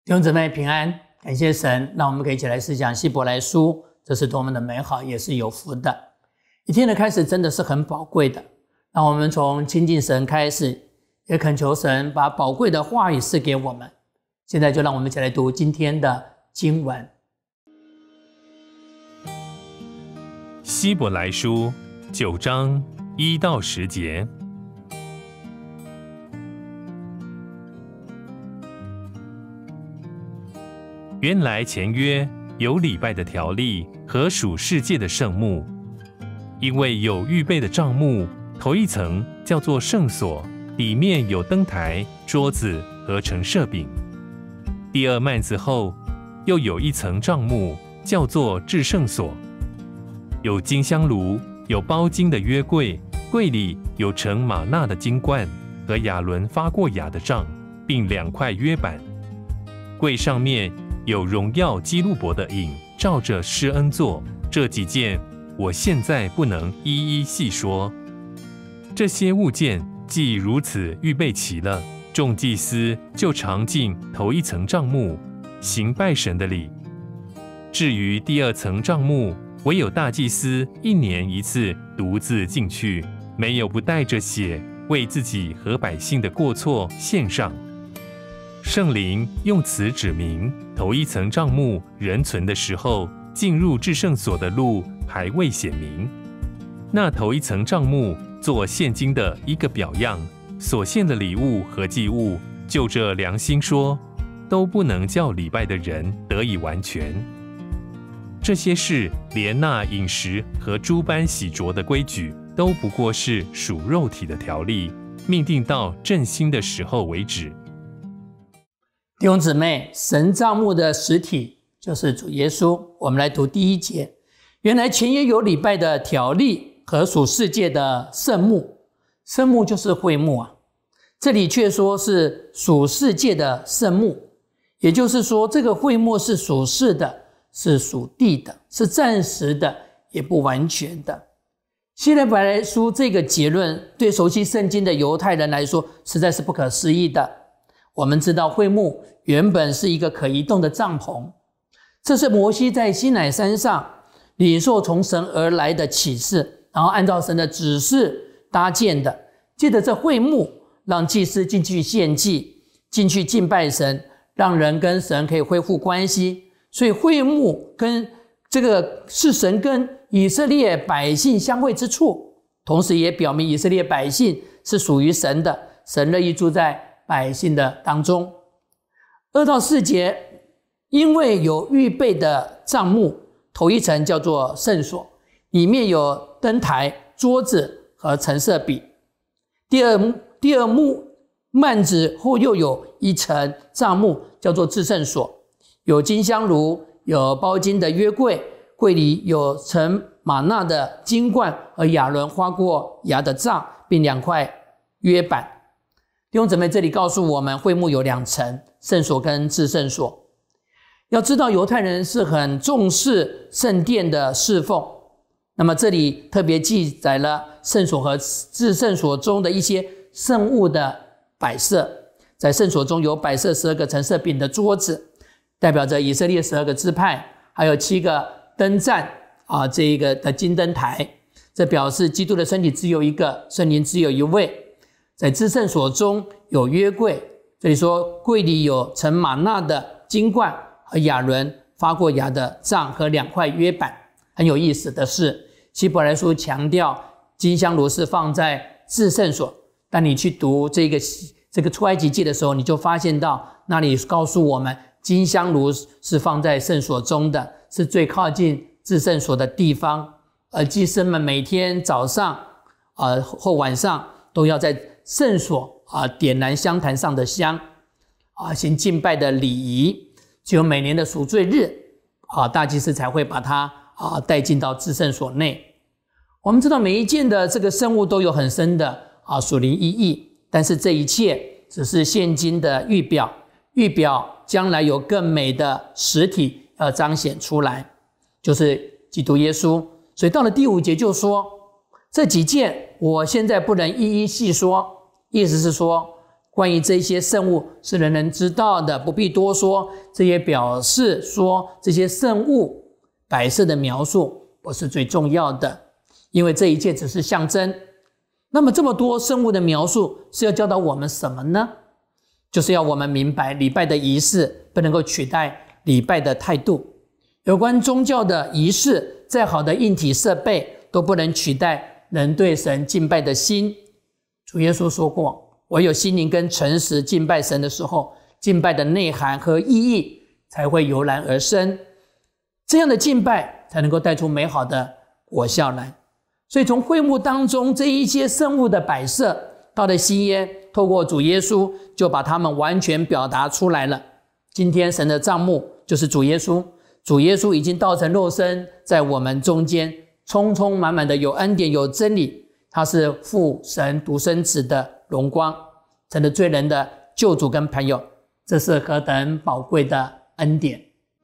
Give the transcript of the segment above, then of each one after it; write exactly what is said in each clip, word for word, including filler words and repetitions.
弟兄姊妹平安，感谢神，让我们可以一起来思想希伯来书，这是多么的美好，也是有福的。一天的开始真的是很宝贵的，让我们从亲近神开始，也恳求神把宝贵的话语赐给我们。现在就让我们一起来读今天的经文。 希伯来书九章一到十节。原来前约有礼拜的条例和属世界的圣幕，因为有预备的帐幕，头一层叫做圣所，里面有灯台、桌子和陈设饼。第二幔子后又有一层帐幕，叫做至圣所，有金香炉，有包金的约柜，柜里有盛玛纳的金罐和亚伦发过芽的杖，并两块约板。柜上面有荣耀基路伯的影，照着施恩座。这几件我现在不能一一细说。这些物件既如此预备齐了，众祭司就常进头一层帐幕，行拜神的礼。至于第二层帐幕，唯有大祭司一年一次独自进去，没有不带着血为自己和百姓的过错献上。圣灵用此指明，头一层帐幕仍存的时候，进入至圣所的路还未显明。那头一层帐幕做现今的一个表样，所献的礼物和祭物，就这良心说，都不能叫礼拜的人得以完全。这些事，连那饮食和诸般洗濯的规矩，都不过是属肉体的条例，命定到振兴的时候为止。 弟兄姊妹，神帐幕的实体就是主耶稣。我们来读第一节。原来前约有礼拜的条例和属世界的圣幕，圣幕就是会幕啊。这里却说是属世界的圣幕，也就是说这个会幕是属世的，是属地的，是暂时的，也不完全的。希伯来书这个结论对熟悉圣经的犹太人来说实在是不可思议的。我们知道会幕原本是一个可移动的帐篷，这是摩西在西乃山上领受从神而来的启示，然后按照神的指示搭建的。借着这会幕，让祭司进去献祭，进去敬拜神，让人跟神可以恢复关系。所以会幕跟这个是神跟以色列百姓相会之处，同时也表明以色列百姓是属于神的，神乐意住在百姓的当中。二到四节，因为有预备的帐幕，头一层叫做圣所，里面有灯台、桌子和陈设饼。第二第二幕幔子后又有一层帐幕，叫做至圣所，有金香炉，有包金的约柜，柜里有盛玛纳的金罐和亚伦发过芽的杖，并两块约板。弟兄姊妹，这里告诉我们会幕有两层，圣所跟至圣所。要知道犹太人是很重视圣殿的侍奉，那么这里特别记载了圣所和至圣所中的一些圣物的摆设。在圣所中有摆设十二个陈设饼的桌子，代表着以色列十二个支派，还有七个灯盏啊，这一个的金灯台，这表示基督的身体只有一个，圣灵只有一位。在至圣所中有约柜，这里说柜里有盛玛纳的金罐和亚伦发过芽的杖和两块约板。很有意思的是，希伯来书强调金香炉是放在至圣所，但你去读这个这个出埃及记的时候，你就发现到那里告诉我们，金香炉是放在圣所中的，是最靠近至圣所的地方。而祭司们每天早上呃或晚上都要在圣所啊点燃香坛上的香啊，行敬拜的礼仪。只有每年的赎罪日啊，大祭司才会把它啊带进到至圣所内。我们知道每一件的这个圣物都有很深的啊属灵意义，但是这一切只是现今的预表，预表将来有更美的实体要彰显出来，就是基督耶稣。所以到了第五节就说，这几件我现在不能一一细说，意思是说关于这些圣物是人人知道的，不必多说。这也表示说，这些圣物摆设的描述不是最重要的，因为这一切只是象征。那么这么多圣物的描述是要教导我们什么呢？就是要我们明白礼拜的仪式不能够取代礼拜的态度。有关宗教的仪式，再好的硬体设备都不能取代人对神敬拜的心。主耶稣说过，唯有心灵跟诚实敬拜神的时候，敬拜的内涵和意义才会油然而生，这样的敬拜才能够带出美好的果效来。所以从会幕当中这一些圣物的摆设，到了新约，透过主耶稣就把它们完全表达出来了。今天神的帐幕就是主耶稣，主耶稣已经道成肉身，在我们中间充充满满的有恩典有真理，他是父神独生子的荣光，成了罪人的救主跟朋友，这是何等宝贵的恩典。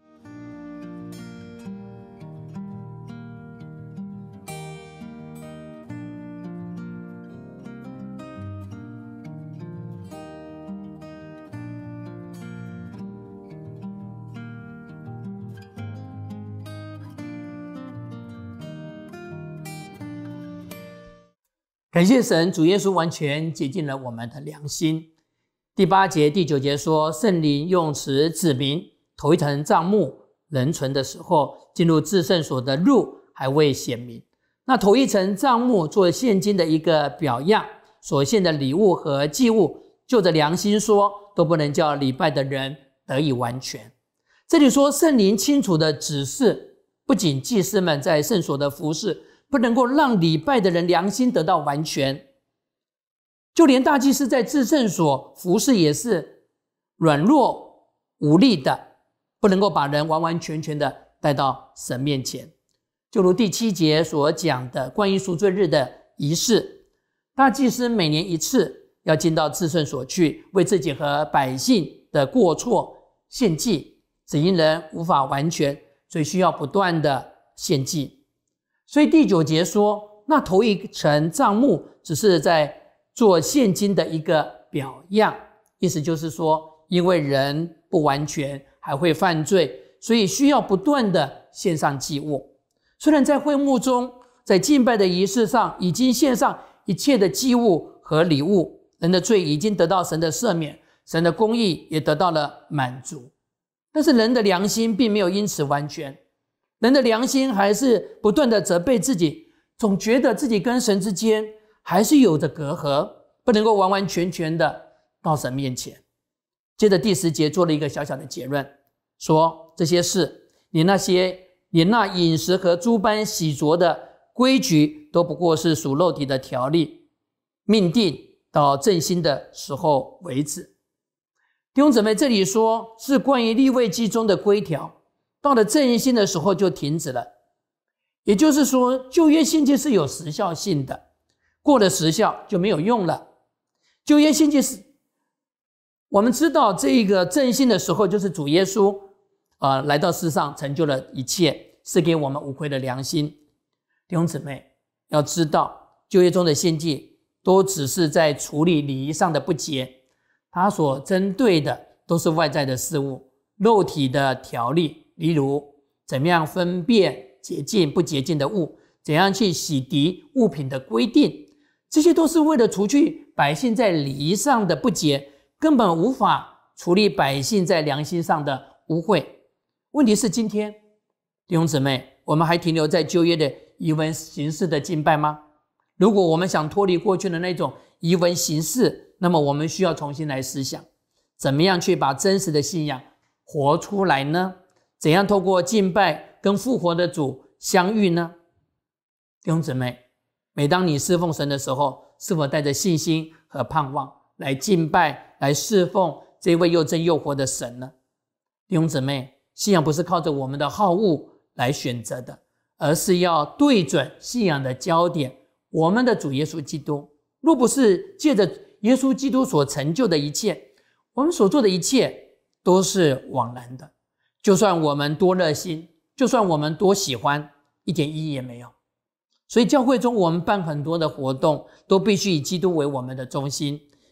感谢神，主耶稣完全洁净了我们的良心。第八节、第九节说，圣灵用词指明头一层帐幕人存的时候，进入至圣所的路还未显明。那头一层帐幕做现今的一个表样，所献的礼物和祭物，就着良心说，都不能叫礼拜的人得以完全。这里说圣灵清楚的指示，不仅祭司们在圣所的服事不能够让礼拜的人良心得到完全，就连大祭司在至圣所服事也是软弱无力的，不能够把人完完全全的带到神面前。就如第七节所讲的关于赎罪日的仪式，大祭司每年一次要进到至圣所去，为自己和百姓的过错献祭，只因人无法完全，所以需要不断的献祭。所以第九节说，那头一层帐幕只是在做现今的一个表样，意思就是说，因为人不完全，还会犯罪，所以需要不断的献上祭物。虽然在会幕中，在敬拜的仪式上已经献上一切的祭物和礼物，人的罪已经得到神的赦免，神的公义也得到了满足，但是人的良心并没有因此完全。人的良心还是不断的责备自己，总觉得自己跟神之间还是有着隔阂，不能够完完全全的到神面前。接着第十节做了一个小小的结论，说这些事，连那些连那饮食和诸般洗濯的规矩，都不过是属肉体的条例，命定到正心的时候为止。弟兄姊妹，这里说是关于利未记中的规条，到了正心的时候就停止了。也就是说，旧约献祭是有时效性的，过了时效就没有用了。旧约献祭是我们知道，这个正心的时候就是主耶稣呃，来到世上成就了一切，是给我们无愧的良心。弟兄姊妹要知道，旧约中的献祭都只是在处理礼仪上的不洁，它所针对的都是外在的事物，肉体的条例，例如怎么样分辨洁净不洁净的物，怎样去洗涤物品的规定，这些都是为了除去百姓在礼仪上的不洁，根本无法处理百姓在良心上的污秽。问题是今天弟兄姊妹，我们还停留在旧约的仪文形式的敬拜吗？如果我们想脱离过去的那种仪文形式，那么我们需要重新来思想，怎么样去把真实的信仰活出来呢？怎样透过敬拜跟复活的主相遇呢？弟兄姊妹，每当你侍奉神的时候，是否带着信心和盼望来敬拜，来侍奉这位又真又活的神呢？弟兄姊妹，信仰不是靠着我们的好恶来选择的，而是要对准信仰的焦点，我们的主耶稣基督。若不是借着耶稣基督所成就的一切，我们所做的一切都是枉然的。就算我们多热心，就算我们多喜欢，一点意义也没有。所以教会中我们办很多的活动，都必须以基督为我们的中心，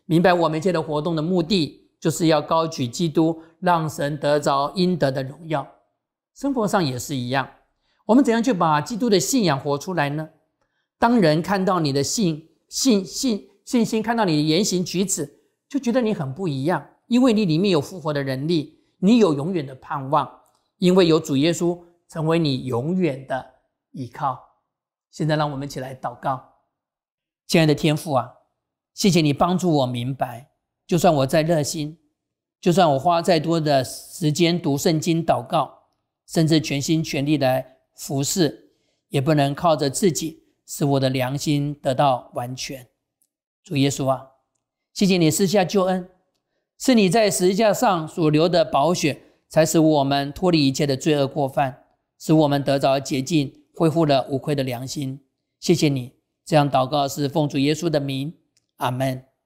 明白我们一切的活动的目的，就是要高举基督，让神得着应得的荣耀。生活上也是一样，我们怎样去把基督的信仰活出来呢？当人看到你的信信信信心，看到你的言行举止，就觉得你很不一样，因为你里面有复活的能力，你有永远的盼望，因为有主耶稣成为你永远的依靠。现在让我们一起来祷告。亲爱的天父啊，谢谢你帮助我明白，就算我再热心，就算我花再多的时间读圣经祷告，甚至全心全力来服侍，也不能靠着自己使我的良心得到完全。主耶稣啊，谢谢你施下救恩，是你在十字架上所流的宝血，才使我们脱离一切的罪恶过犯，使我们得着洁净，恢复了无愧的良心。谢谢你，这样祷告是奉主耶稣的名，阿们。